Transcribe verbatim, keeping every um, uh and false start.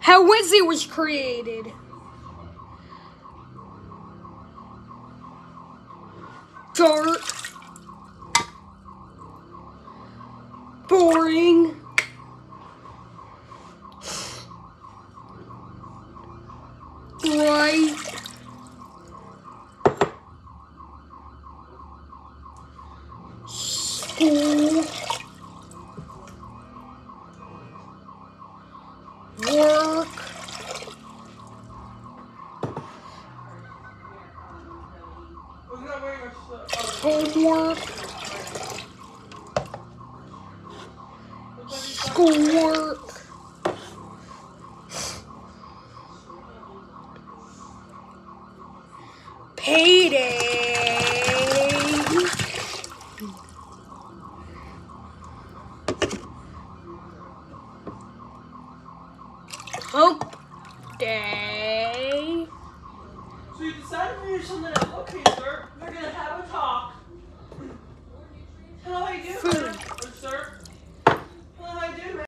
How Wednesday was created. Dark. Boring. Bright. School. Work. Homework. Schoolwork. Payday. Hump day. So you decided for yourself that, okay, sir.